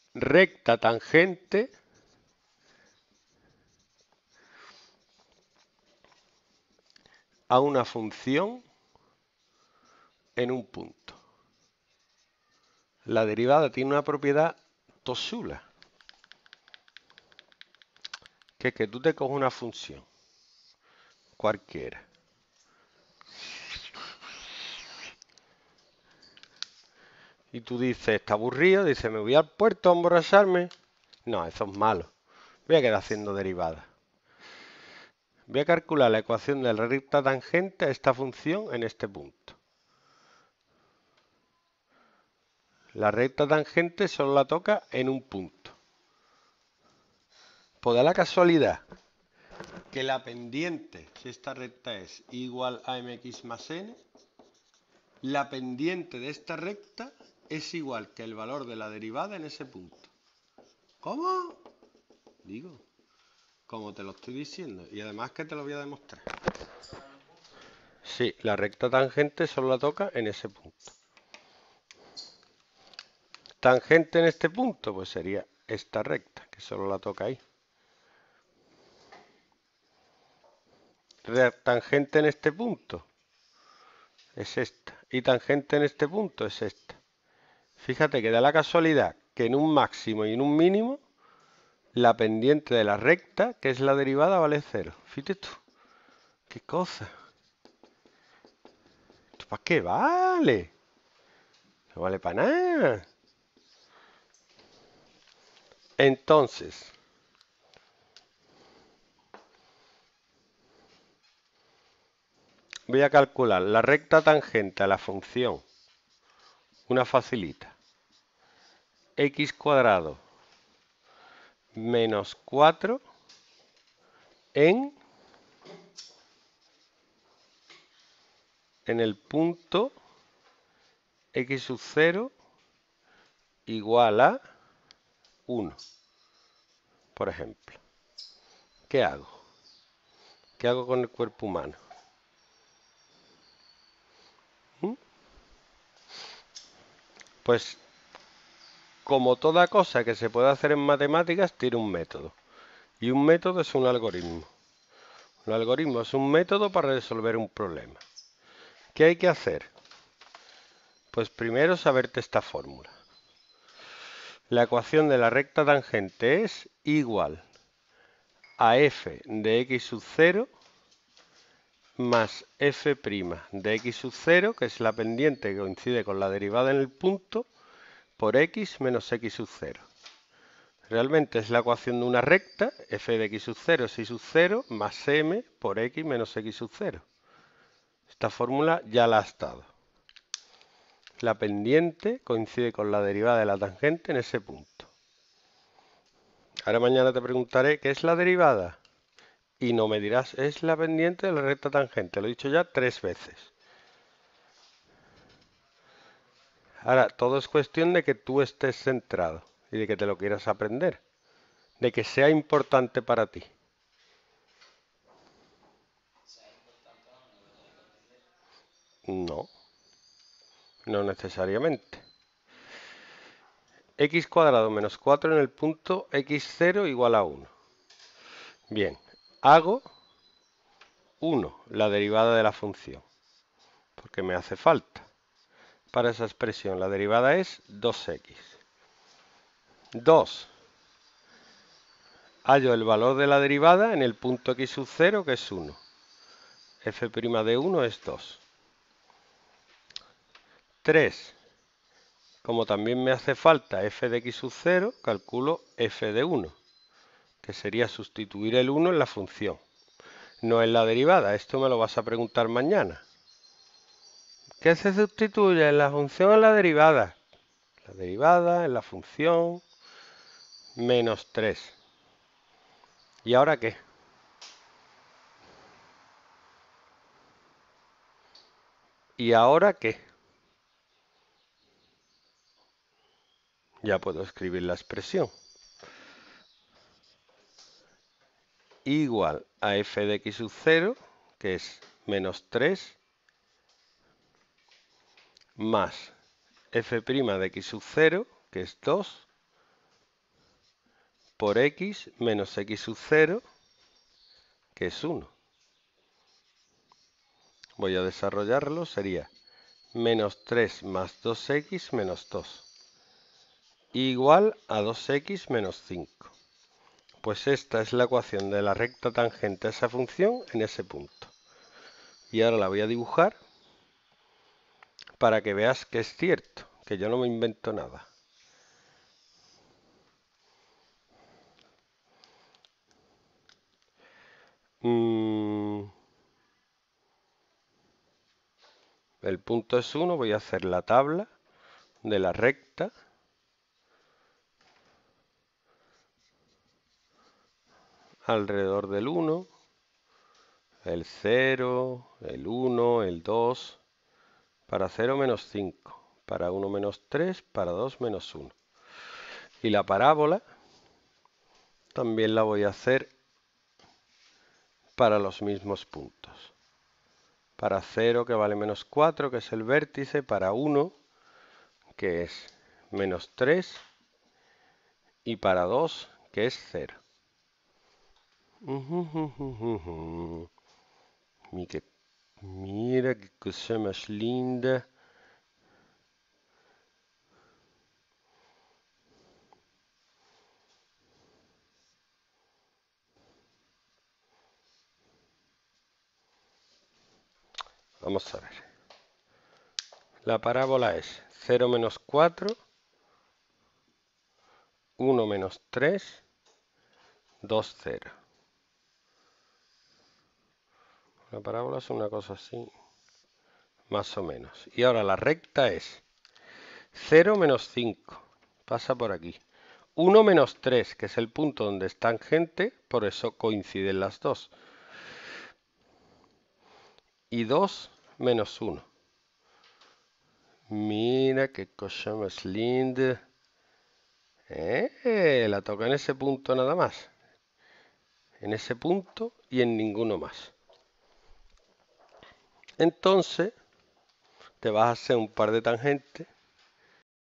recta tangente a una función en un punto. La derivada tiene una propiedad tosula, que es que tú te coges una función cualquiera y tú dices, está aburrido, dices, me voy al puerto a emborracharme. No, eso es malo. Voy a quedar haciendo derivadas. Voy a calcular la ecuación de la recta tangente a esta función en este punto. La recta tangente solo la toca en un punto. Pues da la casualidad que la pendiente, si esta recta es igual a mx más n, la pendiente de esta recta es igual que el valor de la derivada en ese punto. ¿Cómo? Digo, como te lo estoy diciendo, y además que te lo voy a demostrar. Sí, la recta tangente solo la toca en ese punto. Tangente en este punto, pues sería esta recta, que solo la toca ahí. Tangente en este punto es esta. Y tangente en este punto es esta. Fíjate que da la casualidad que en un máximo y en un mínimo, la pendiente de la recta, que es la derivada, vale 0. Fíjate tú. ¿Qué cosa? ¿Esto para qué vale? No vale para nada. Entonces, voy a calcular la recta tangente a la función. Una facilita. X cuadrado menos 4 en el punto x sub 0 igual a 1, por ejemplo. ¿Qué hago? ¿Qué hago con el cuerpo humano? Pues, como toda cosa que se puede hacer en matemáticas, tiene un método. Y un método es un algoritmo. Un algoritmo es un método para resolver un problema. ¿Qué hay que hacer? Pues primero saberte esta fórmula. La ecuación de la recta tangente es igual a f de x sub 0 más f' de x sub 0, que es la pendiente que coincide con la derivada en el punto, por x menos x sub 0. Realmente es la ecuación de una recta, f de x sub 0 es y sub 0 más m por x menos x sub 0. Esta fórmula ya la has dado. La pendiente coincide con la derivada de la tangente en ese punto. Ahora mañana te preguntaré ¿qué es la derivada? Y no me dirás, es la pendiente de la recta tangente. Lo he dicho ya 3 veces. Ahora, todo es cuestión de que tú estés centrado y de que te lo quieras aprender. De que sea importante para ti. No, no necesariamente. X cuadrado menos 4 en el punto x0 igual a 1. Bien, hago 1, la derivada de la función, porque me hace falta. Para esa expresión la derivada es 2x. 2. Hallo el valor de la derivada en el punto x sub 0, que es 1. f' de 1 es 2. 3. Como también me hace falta f de x sub 0, calculo f de 1, que sería sustituir el 1 en la función. No en la derivada, esto me lo vas a preguntar mañana. ¿Qué se sustituye en la función o en la derivada? La derivada en la función menos 3. ¿Y ahora qué? ¿Y ahora qué? Ya puedo escribir la expresión. Igual a f de x sub 0, que es menos 3, más f' de x sub 0, que es 2, por x menos x sub 0, que es 1. Voy a desarrollarlo, sería menos 3 más 2x menos 2, igual a 2x menos 5. Pues esta es la ecuación de la recta tangente a esa función en ese punto. Y ahora la voy a dibujar para que veas que es cierto, que yo no me invento nada. El punto es 1, voy a hacer la tabla de la recta. Alrededor del 1, el 0, el 1, el 2, para 0 menos 5, para 1 menos 3, para 2 menos 1. Y la parábola también la voy a hacer para los mismos puntos. Para 0, que vale menos 4, que es el vértice, para 1, que es menos 3, y para 2, que es 0. Mira qué cosa más linda. Vamos a ver. La parábola es 0 menos 4, 1 menos 3, 2, 0. La parábola es una cosa así, más o menos. Y ahora la recta es 0 menos 5, pasa por aquí. 1 menos 3, que es el punto donde es tangente, por eso coinciden las dos. Y 2 menos 1. Mira qué cosa más linda. La toca en ese punto nada más. En ese punto y en ninguno más. Entonces, te vas a hacer un par de tangentes